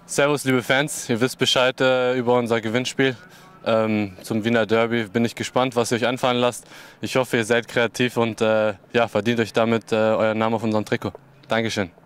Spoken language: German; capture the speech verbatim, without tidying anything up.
Servus, liebe Fans, ihr wisst Bescheid äh, über unser Gewinnspiel. Ähm, zum Wiener Derby bin ich gespannt, was ihr euch einfallen lasst. Ich hoffe, ihr seid kreativ und äh, ja, verdient euch damit äh, euren Namen auf unserem Trikot. Dankeschön.